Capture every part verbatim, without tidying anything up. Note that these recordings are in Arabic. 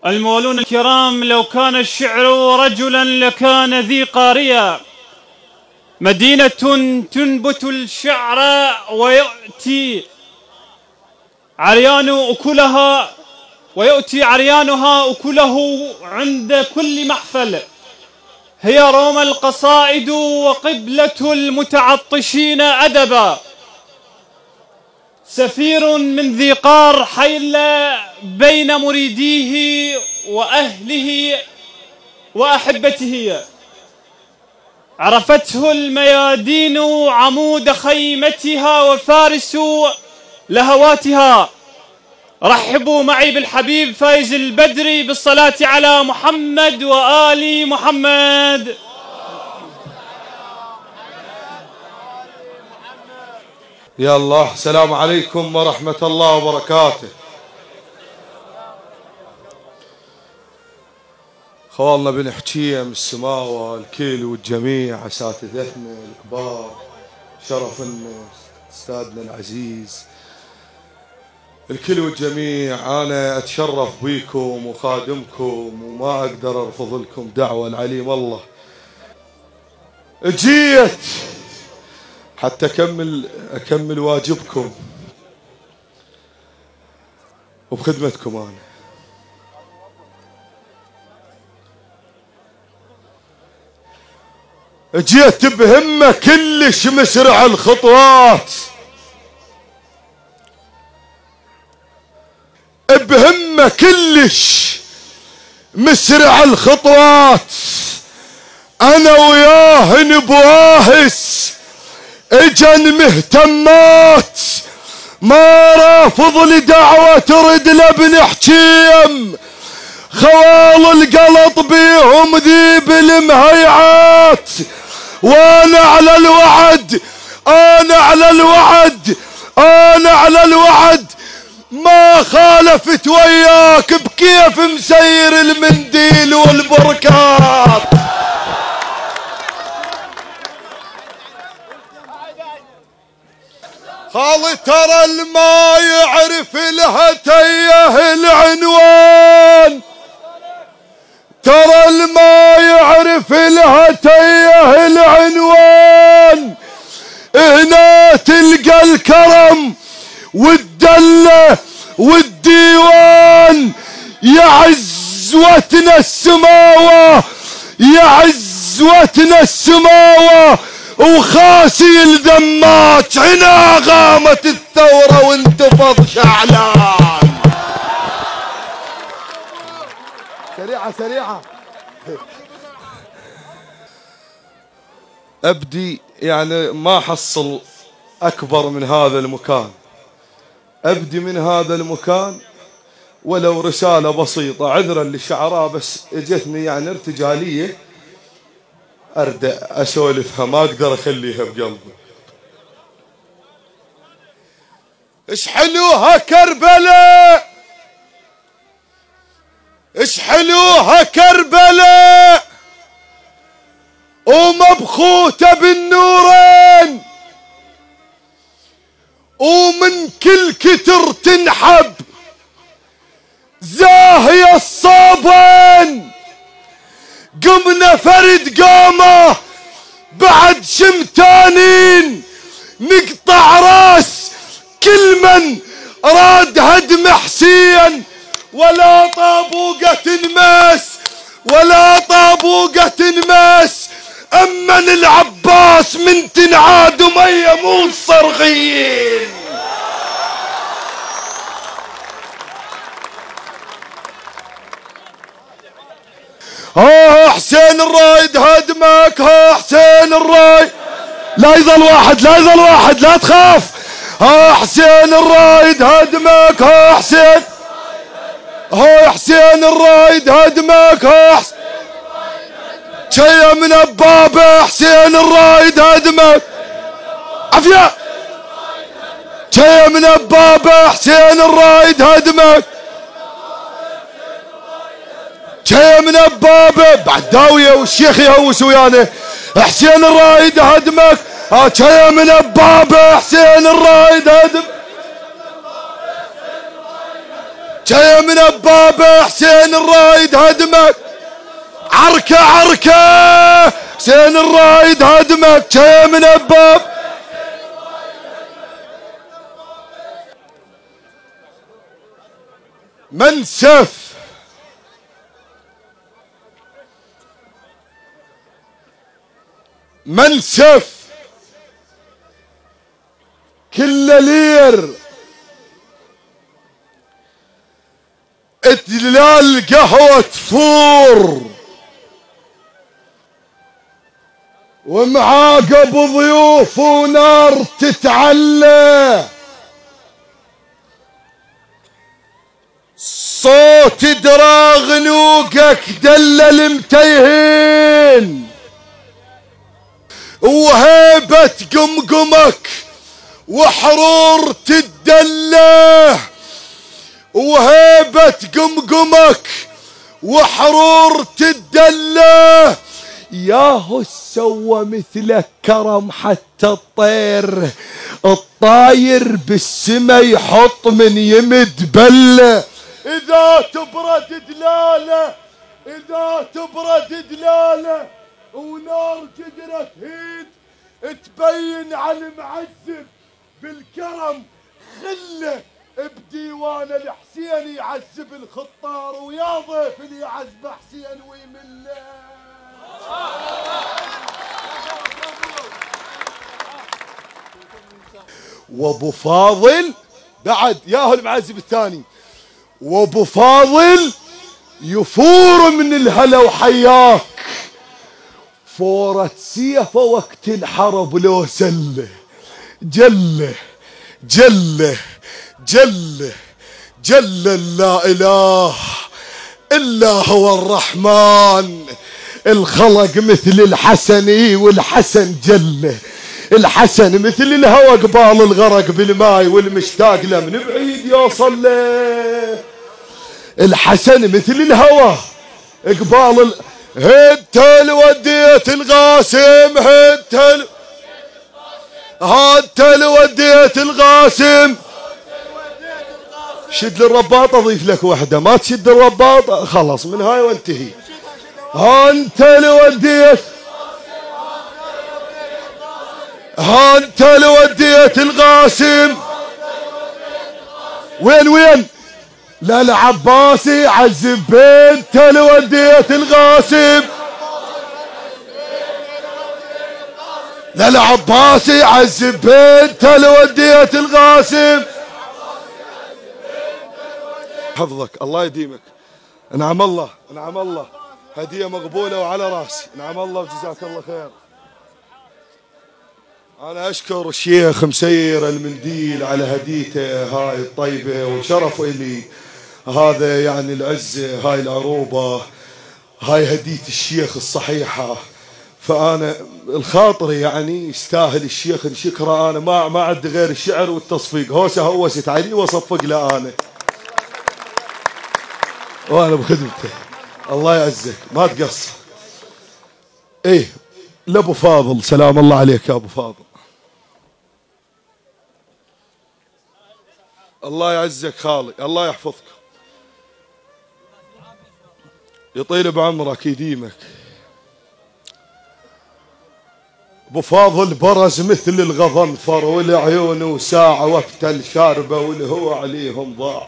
المولون الكرام، لو كان الشعر رجلا لكان ذي قارية. مدينة تنبت الشعر ويأتي عريان أكلها ويؤتي عريانها أكله عند كل محفل. هي روما القصائد وقبلة المتعطشين أدبا. سفير من ذي قار حيل بين مريديه وأهله وأحبته. عرفته الميادين عمود خيمتها وفارس لهواتها. رحبوا معي بالحبيب فايز البدري بالصلاة على محمد وآل محمد. يا الله، السلام عليكم ورحمة الله وبركاته. خوالنا بن حكيم السماوة الكل والجميع، أساتذتنا الكبار، شرف أستاذنا العزيز الكل والجميع. أنا أتشرف بيكم وخادمكم وما أقدر أرفض لكم دعوة العليم الله. جيت حتى أكمل أكمل واجبكم وبخدمتكم. أنا جيت بهمة كلش مسرع الخطوات، بهمة كلش مسرع الخطوات. أنا وياه بواهس اجن مهتمات، ما رافض لدعوة ترد لابن حكيم. خوال القلط بيهم ذيب المهيعات، وانا على الوعد انا على الوعد انا على الوعد. ما خالفت وياك بكيف مسير المنديل والبركات. خالي ترى الما يعرف لها تيه العنوان، ترى الما يعرف لها تيه العنوان. هنا تلقى الكرم والدلة والديوان. يا عزوتنا السماوة يا عزوتنا السماوة وخاسي الذمات. هنا غامت الثورة وانتفض شعلان. سريعة سريعة. أبدي يعني ما حصل أكبر من هذا المكان. أبدي من هذا المكان ولو رسالة بسيطة، عذرا للشعراء بس اجتني يعني ارتجالية أرد أسولفها، ما أقدر أخليها بقلبي. إش حلوها كربلاء، إش حلوها كربلاء ومبخوتة بالنورين، ومن كل كتر تنحب زاهية الصابين. قمنا فرد قامة بعد شمتانين، نقطع راس كل من راد هدم حسين. ولا طابوقة تنمس ولا طابوقة تنمس. أمن العباس من تنعاد مية مو الصرغيين. ها حسين الرايد هدمك، ها حسين الرايد. لا يظل واحد لا يظل واحد لا تخاف. ها حسين الرايد هدمك، ها حسين ها حسين الرايد هدمك. ها حسين شيء من أبابه. حسين الرايد هدمك. عافية. شيء من أبابه. حسين الرايد هدمك. شيء من أبابه. بعد داوية والشيخ يهوس ويانا. حسين الرايد هدمك. شيء من أبابه. حسين الرايد هدمك. جاي من أبابه حسين الرايد الرايد هدمك، عركة عركة حسين الرايد هدمك يا من الباب. منسف منسف كل لير اتلال قهوة تفور ومعاقب ضيوف ونار تتعلى، صوت دراغ نوقك دلل متيهين، وهيبة قمقمك وحرور تدله، وهيبة قمقمك وحرور تدله. ياهو سوى مثلك كرم حتى الطير، الطاير بالسما يحط من يمد بله. إذا تبرد دلاله، إذا تبرد دلاله ونار قدرة تهيد، تبين على المعذب بالكرم خله. بديوان الحسين يعذب الخطار، ويا ضيف اللي يعذب حسين ويمله. وابو فاضل بعد ياهو المعذب الثاني، وابو فاضل يفور من الهلا وحياك، فورة سيفه وقت الحرب لو سله. جله جله جله جل لا اله الا هو الرحمن، الخلق مثل الحسن والحسن جله، الحسن مثل الهوى قبال الغرق بالماي، والمشتاق له من بعيد يوصل له. الحسن مثل الهوى قبال ال... هدتل وديت القاسم، هدتل هدتل وديت القاسم. شد الرباط، اضيف لك وحده، ما تشد الرباط خلص من هاي وانتهي. انت اللي وديت، انت اللي وديت القاسم. وين وين؟ لا العباسي عذب بنت اللي وديت القاسم. لا العباسي عذب بنت اللي وديت القاسم. حفظك الله يديمك. نعم الله نعم الله، هدية مقبولة وعلى راسي. نعم الله وجزاك الله خير. أنا أشكر الشيخ مسير المنديل على هديته هاي الطيبة، وشرف إلي هذا يعني العزة، هاي العروبة، هاي هدية الشيخ الصحيحة. فأنا الخاطر يعني يستاهل الشيخ نشكره. أنا ما ما عندي غير الشعر والتصفيق، هوسة هوست علي وصفق له أنا، وأنا بخدمته. الله يعزك ما تقصر. إيه لأبو فاضل، سلام الله عليك يا أبو فاضل. الله يعزك خالي، الله يحفظك، يطيل بعمرك يديمك. ابو فاضل برز مثل الغضنفر، والعيون وساعة وقت شاربه والهوى عليهم ضاع.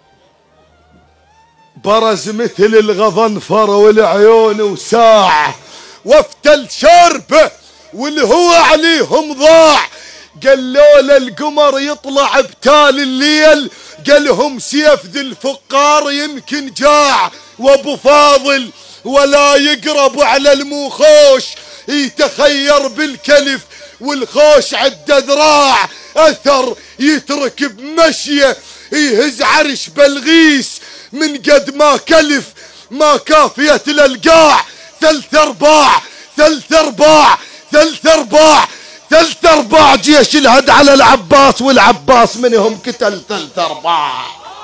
برز مثل الغضنفر والعيون وساعة وقت شاربه والهوى عليهم ضاع. قالوا له القمر يطلع بتال الليل، قالهم سيف ذي الفقار يمكن جاع. وابو فاضل ولا يقرب على الموخوش، يتخير بالكلف والخوش عد ذراع. اثر يترك بمشيه، يهز عرش بلغيس من قد ما كلف، ما كافيت الالقاع. ثلث ارباع ثلث ارباع ثلث ارباع ثلث ارباع جيش الهد على العباس، والعباس منهم قتل ثلث ارباع.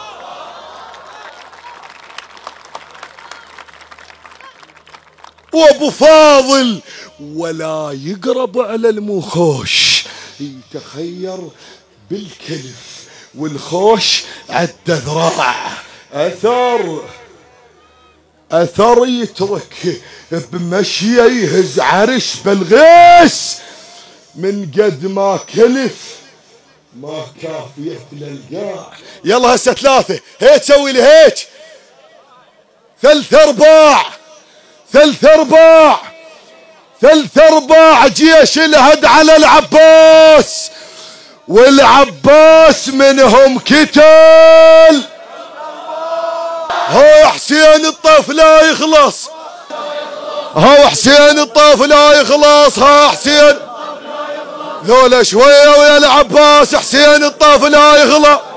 وابو فاضل ولا يقرب على الموخوش، يتخير بالكلف والخوش عد ذراع. اثر أثر يترك بمشيه يهز عرش بالغيس، من قد ما كلف ما كافية للقاع. يلا هسه ثلاثة هيك سوي لي هيك، ثلث ارباع ثلث ارباع ثلث ارباع جيش الهد على العباس، والعباس منهم كتل. هو حسين الطف لا يخلص، هو حسين الطف لا يخلص، ها حسين ذولا شوية ويا العباس، حسين الطف لا يخلص.